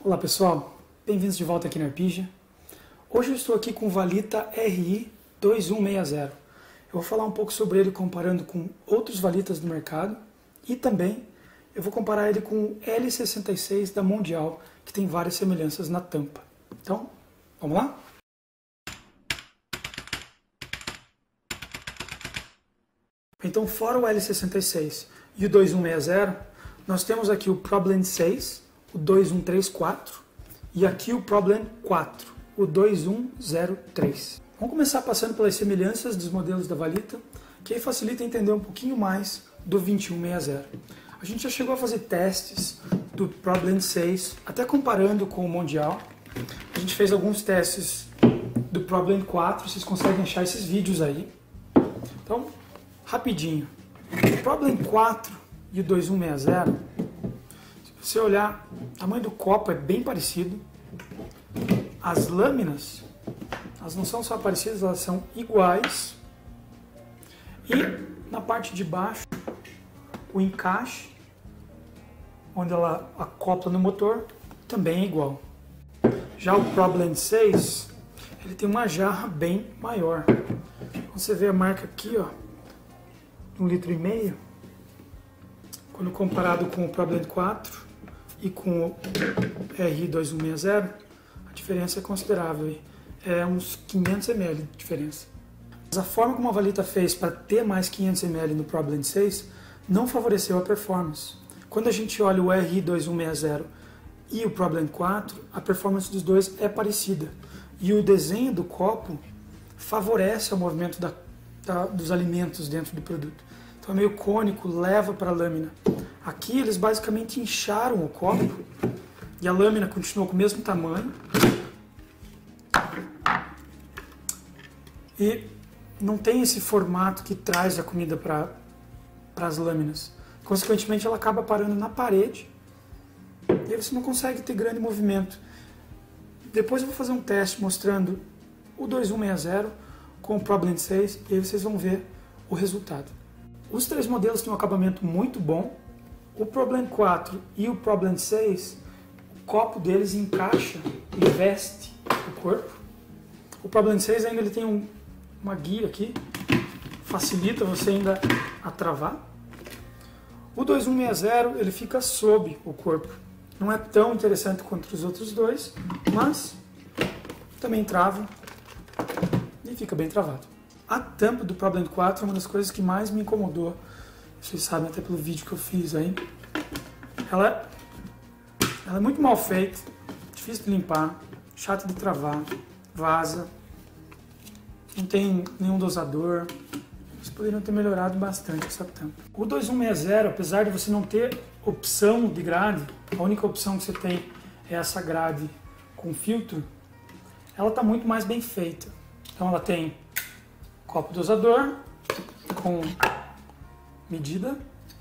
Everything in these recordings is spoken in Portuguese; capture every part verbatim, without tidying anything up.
Olá pessoal, bem-vindos de volta aqui na Arpija. Hoje eu estou aqui com o Valita R I dois um seis zero. Eu vou falar um pouco sobre ele comparando com outros Valitas do mercado e também eu vou comparar ele com o L sessenta e seis da Mondial, que tem várias semelhanças na tampa. Então, vamos lá? Então, fora o L sessenta e seis e o dois um seis zero, nós temos aqui o Problem seis, o dois um três quatro e aqui o Problem quatro, o dois um zero três. Vamos começar passando pelas semelhanças dos modelos da Valita, que aí facilita entender um pouquinho mais do vinte e um sessenta. A gente já chegou a fazer testes do Problem seis, até comparando com o Mondial. A gente fez alguns testes do Problem quatro, vocês conseguem achar esses vídeos aí. Então, rapidinho. O Problem quatro e o dois um seis zero, se você olhar, o tamanho do copo é bem parecido. As lâminas, elas não são só parecidas, elas são iguais. E na parte de baixo, o encaixe, onde ela acopla no motor, também é igual. Já o Problem seis, ele tem uma jarra bem maior. Você vê a marca aqui, ó, um litro e meio. Quando comparado com o Problem quatro e com o R I dois um seis zero, a diferença é considerável, é uns quinhentos mililitros de diferença. Mas a forma como a Valita fez para ter mais quinhentos mililitros no Problem seis não favoreceu a performance. Quando a gente olha o R I dois um seis zero e o Problem quatro, a performance dos dois é parecida. E o desenho do copo favorece o movimento da, da, dos alimentos dentro do produto. Então é meio cônico, leva para a lâmina. Aqui eles basicamente incharam o copo e a lâmina continuou com o mesmo tamanho. E não tem esse formato que traz a comida para as lâminas. Consequentemente, ela acaba parando na parede e aí você não consegue ter grande movimento. Depois eu vou fazer um teste mostrando o dois um seis zero com o Problem seis e aí vocês vão ver o resultado. Os três modelos têm um acabamento muito bom. O Problem quatro e o Problem seis, o copo deles encaixa e veste o corpo. O Problem seis ainda ele tem um, uma guia aqui, facilita você ainda a travar. O dois um seis zero ele fica sob o corpo. Não é tão interessante quanto os outros dois, mas também trava e fica bem travado. A tampa do Problem quatro é uma das coisas que mais me incomodou. Vocês sabem até pelo vídeo que eu fiz aí. Ela, ela é muito mal feita, difícil de limpar, chata de travar, vaza, não tem nenhum dosador. Eles poderiam ter melhorado bastante essa tampa. O dois um seis zero, apesar de você não ter opção de grade, a única opção que você tem é essa grade com filtro, ela está muito mais bem feita. Então ela tem copo dosador com medida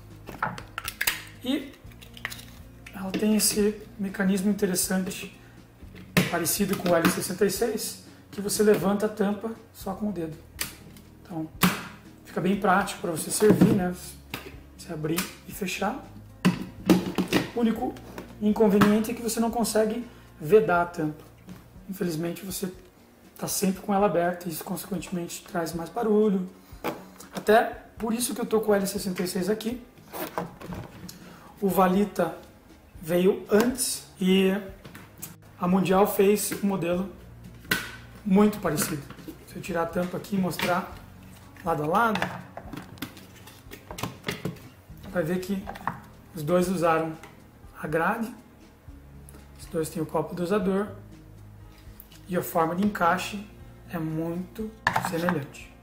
e ela tem esse mecanismo interessante parecido com o L sessenta e seis, que você levanta a tampa só com o dedo. Então fica bem prático para você servir, né? Você abrir e fechar. O único inconveniente é que você não consegue vedar a tampa. Infelizmente você está sempre com ela aberta e isso consequentemente traz mais barulho. Até por isso que eu estou com o L sessenta e seis aqui. O Valita veio antes e a Mondial fez um modelo muito parecido. Se eu tirar a tampa aqui e mostrar lado a lado, vai ver que os dois usaram a grade, os dois têm o copo dosador e a forma de encaixe é muito semelhante.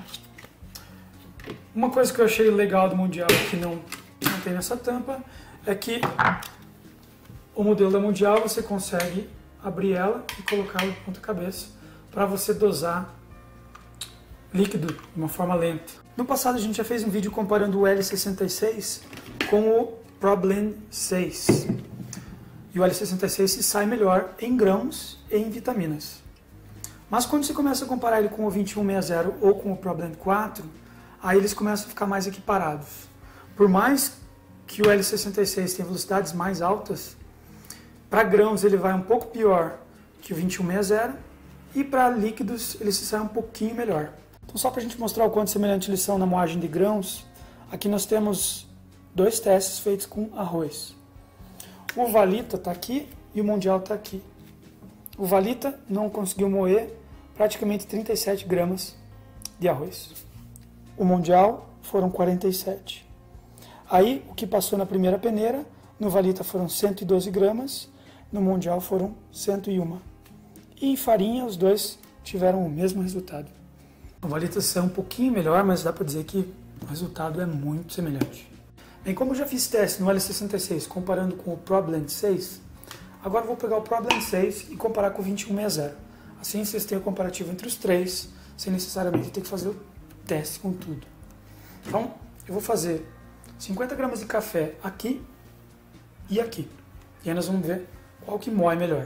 Uma coisa que eu achei legal do Mondial que não, não tem nessa tampa é que o modelo da Mondial você consegue abrir ela e colocar de ponta cabeça para você dosar líquido de uma forma lenta. No passado a gente já fez um vídeo comparando o L sessenta e seis com o Problem seis. E o L sessenta e seis se sai melhor em grãos e em vitaminas. Mas quando você começa a comparar ele com o vinte e um seis zero ou com o Problem quatro, aí eles começam a ficar mais equiparados. Por mais que o L sessenta e seis tenha velocidades mais altas, Para grãos ele vai um pouco pior que o vinte e um sessenta e para líquidos ele se sai um pouquinho melhor. Então só para a gente mostrar o quanto semelhante eles são na moagem de grãos, aqui nós temos dois testes feitos com arroz. O Valita está aqui e o Mondial está aqui. O Valita não conseguiu moer praticamente trinta e sete gramas de arroz. O Mondial foram quarenta e sete. Aí o que passou na primeira peneira, no Valita foram cento e doze gramas, no Mondial foram cento e um. E em farinha os dois tiveram o mesmo resultado. O Valita é um pouquinho melhor, mas dá para dizer que o resultado é muito semelhante. Bem, como eu já fiz teste no L sessenta e seis comparando com o ProBlend seis, agora eu vou pegar o ProBlend seis e comparar com o vinte e um sessenta. Assim vocês têm o comparativo entre os três, sem necessariamente ter que fazer o teste com tudo. Então, eu vou fazer cinquenta gramas de café aqui e aqui. E aí nós vamos ver qual que moe melhor.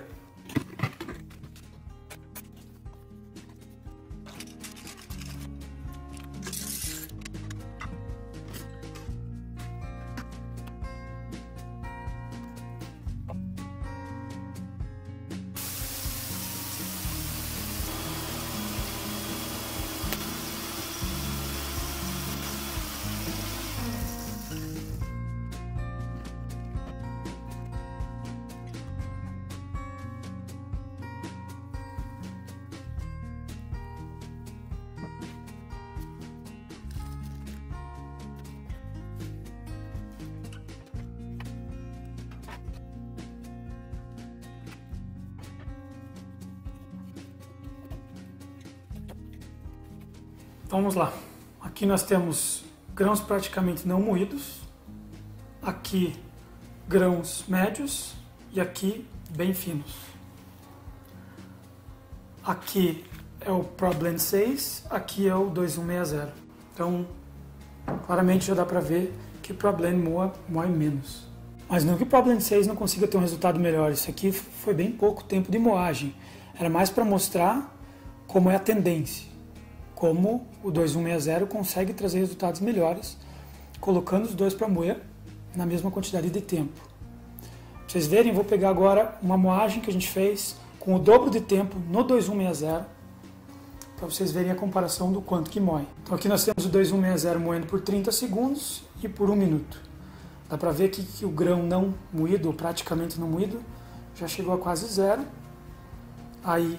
Vamos lá, aqui nós temos grãos praticamente não moídos, aqui grãos médios e aqui bem finos. Aqui é o ProBlend seis, aqui é o dois um sessenta. Então, claramente já dá para ver que o ProBlend moa, moe menos. Mas não que o ProBlend seis não consiga ter um resultado melhor, isso aqui foi bem pouco tempo de moagem. Era mais para mostrar como é a tendência. Como o dois um sessenta consegue trazer resultados melhores, colocando os dois para moer na mesma quantidade de tempo. Para vocês verem, vou pegar agora uma moagem que a gente fez com o dobro de tempo no dois um sessenta, para vocês verem a comparação do quanto que moe. Então aqui nós temos o dois um sessenta moendo por trinta segundos e por um minuto. Dá para ver aqui que o grão não moído, ou praticamente não moído, já chegou a quase zero. Aí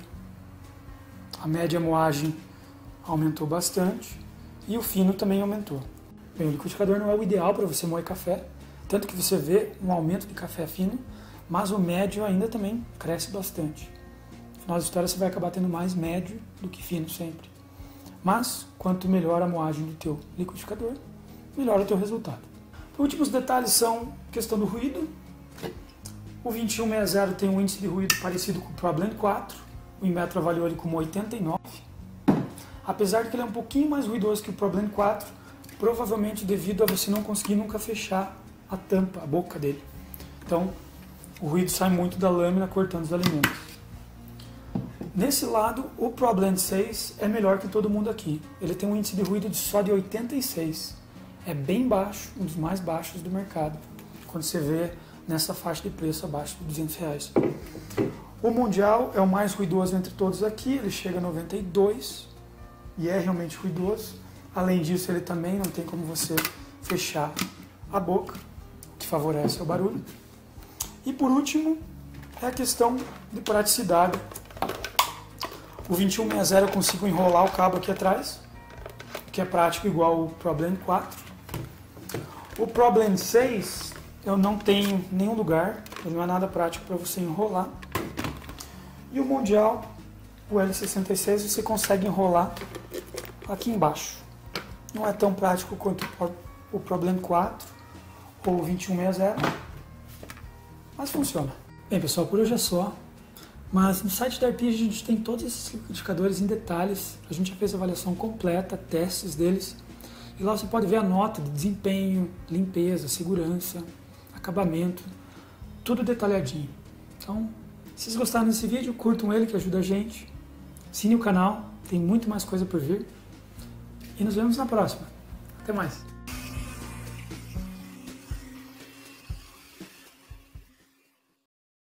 a média moagem aumentou bastante e o fino também aumentou. Bem, o liquidificador não é o ideal para você moer café, tanto que você vê um aumento de café fino, mas o médio ainda também cresce bastante. No final da história você vai acabar tendo mais médio do que fino sempre. Mas, quanto melhor a moagem do teu liquidificador, melhor o teu resultado. Os últimos detalhes são questão do ruído. O vinte e um sessenta tem um índice de ruído parecido com o ProBlend quatro, o Inmetro avaliou ele como oitenta e nove. Apesar de que ele é um pouquinho mais ruidoso que o ProBlend quatro, provavelmente devido a você não conseguir nunca fechar a tampa, a boca dele. Então, o ruído sai muito da lâmina cortando os alimentos. Nesse lado, o ProBlend seis é melhor que todo mundo aqui. Ele tem um índice de ruído de só de oitenta e seis. É bem baixo, um dos mais baixos do mercado, quando você vê nessa faixa de preço abaixo de duzentos reais. O Mondial é o mais ruidoso entre todos aqui, ele chega a noventa e dois. E é realmente ruidoso. Além disso, ele também não tem como você fechar a boca, o que favorece o barulho. E por último, é a questão de praticidade. O vinte e um sessenta eu consigo enrolar o cabo aqui atrás, que é prático igual o ProBlend quatro. O ProBlend seis eu não tenho nenhum lugar, ele não é nada prático para você enrolar. E o Mondial, o L sessenta e seis, você consegue enrolar aqui embaixo. Não é tão prático quanto o ProBlend quatro ou o vinte e um sessenta, mas funciona. Bem pessoal, por hoje é só, mas no site da Arpia a gente tem todos esses liquidificadores em detalhes, a gente já fez a avaliação completa, testes deles, e lá você pode ver a nota de desempenho, limpeza, segurança, acabamento, tudo detalhadinho. Então, se vocês gostaram desse vídeo, curtam ele que ajuda a gente, assine o canal, tem muito mais coisa por vir. E nos vemos na próxima. Até mais!